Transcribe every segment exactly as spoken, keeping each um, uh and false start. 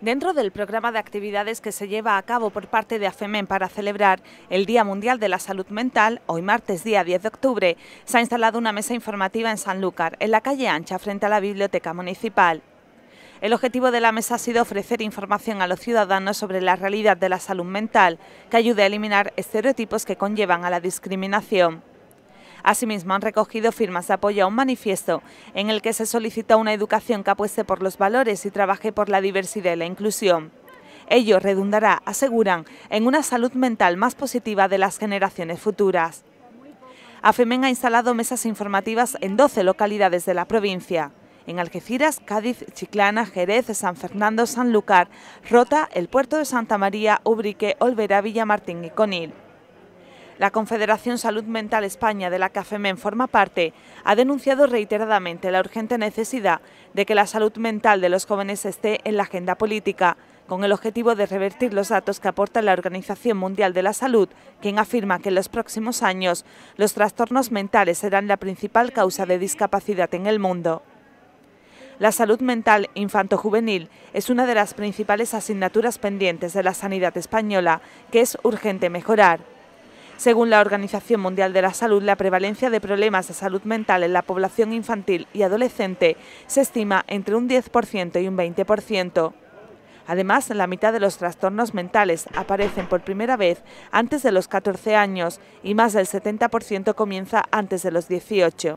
Dentro del programa de actividades que se lleva a cabo por parte de AFEMEN para celebrar el Día Mundial de la Salud Mental, hoy martes día diez de octubre, se ha instalado una mesa informativa en Sanlúcar, en la calle Ancha, frente a la Biblioteca Municipal. El objetivo de la mesa ha sido ofrecer información a los ciudadanos sobre la realidad de la salud mental, que ayude a eliminar estereotipos que conllevan a la discriminación. Asimismo, han recogido firmas de apoyo a un manifiesto en el que se solicita una educación que apueste por los valores y trabaje por la diversidad y la inclusión. Ello redundará, aseguran, en una salud mental más positiva de las generaciones futuras. AFEMEN ha instalado mesas informativas en doce localidades de la provincia: en Algeciras, Cádiz, Chiclana, Jerez, San Fernando, Sanlúcar, Rota, el Puerto de Santa María, Ubrique, Olvera, Villamartín y Conil. La Confederación Salud Mental España, de la que AFEMEN forma parte, ha denunciado reiteradamente la urgente necesidad de que la salud mental de los jóvenes esté en la agenda política, con el objetivo de revertir los datos que aporta la Organización Mundial de la Salud, quien afirma que en los próximos años los trastornos mentales serán la principal causa de discapacidad en el mundo. La salud mental infanto-juvenil es una de las principales asignaturas pendientes de la sanidad española, que es urgente mejorar. Según la Organización Mundial de la Salud, la prevalencia de problemas de salud mental en la población infantil y adolescente se estima entre un diez por ciento y un veinte por ciento. Además, la mitad de los trastornos mentales aparecen por primera vez antes de los catorce años y más del setenta por ciento comienza antes de los dieciocho.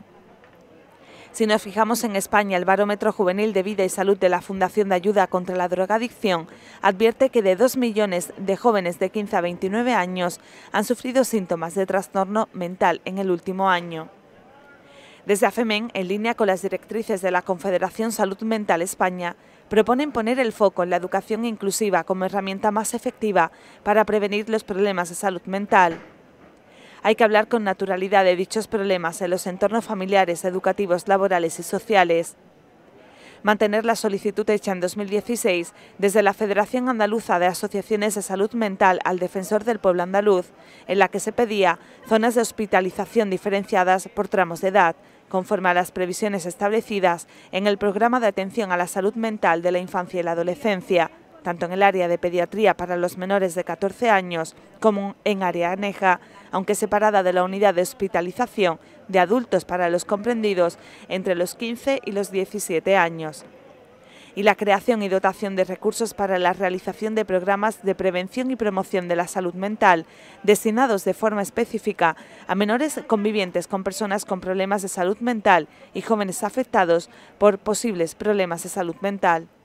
Si nos fijamos en España, el Barómetro Juvenil de Vida y Salud de la Fundación de Ayuda contra la Drogadicción advierte que de dos millones de jóvenes de quince a veintinueve años han sufrido síntomas de trastorno mental en el último año. Desde AFEMEN, en línea con las directrices de la Confederación Salud Mental España, proponen poner el foco en la educación inclusiva como herramienta más efectiva para prevenir los problemas de salud mental. Hay que hablar con naturalidad de dichos problemas en los entornos familiares, educativos, laborales y sociales. Mantener la solicitud hecha en dos mil dieciséis desde la Federación Andaluza de Asociaciones de Salud Mental al Defensor del Pueblo Andaluz, en la que se pedía zonas de hospitalización diferenciadas por tramos de edad, conforme a las previsiones establecidas en el Programa de Atención a la Salud Mental de la Infancia y la Adolescencia, tanto en el área de pediatría para los menores de catorce años como en área aneja, aunque separada de la unidad de hospitalización de adultos para los comprendidos entre los quince y los diecisiete años. Y la creación y dotación de recursos para la realización de programas de prevención y promoción de la salud mental destinados de forma específica a menores convivientes con personas con problemas de salud mental y jóvenes afectados por posibles problemas de salud mental.